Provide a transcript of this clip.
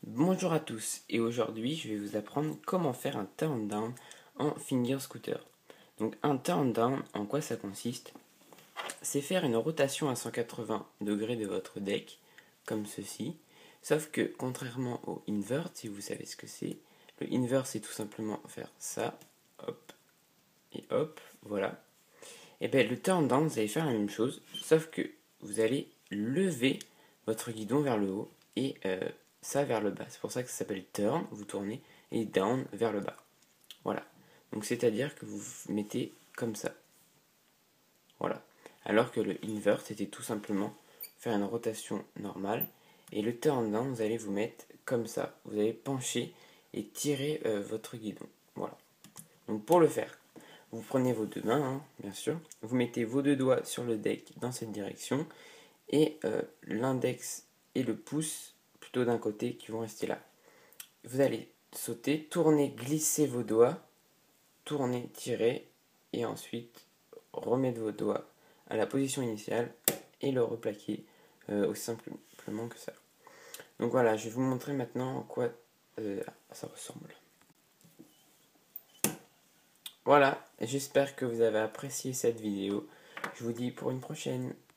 Bonjour à tous, et aujourd'hui je vais vous apprendre comment faire un turn down en finger scooter. Donc un turn down, en quoi ça consiste? C'est faire une rotation à 180 degrés de votre deck, comme ceci, sauf que contrairement au invert, si vous savez ce que c'est, le invert c'est tout simplement faire ça, hop, et hop, voilà. Et bien le turn down, vous allez faire la même chose, sauf que vous allez lever votre guidon vers le haut et ça vers le bas. C'est pour ça que ça s'appelle turn, vous tournez, et down vers le bas. Voilà. Donc c'est-à-dire que vous vous mettez comme ça. Voilà. Alors que le invert, c'était tout simplement faire une rotation normale. Et le turn down, vous allez vous mettre comme ça. Vous allez pencher et tirer votre guidon. Voilà. Donc pour le faire, vous prenez vos deux mains, hein, bien sûr. Vous mettez vos deux doigts sur le deck dans cette direction. Et l'index et le pouce plutôt d'un côté qui vont rester là. Vous allez sauter, tourner, glisser vos doigts, tourner, tirer, et ensuite remettre vos doigts à la position initiale et le replaquer aussi simplement que ça. Donc voilà, je vais vous montrer maintenant en quoi ça ressemble. Voilà, j'espère que vous avez apprécié cette vidéo. Je vous dis pour une prochaine.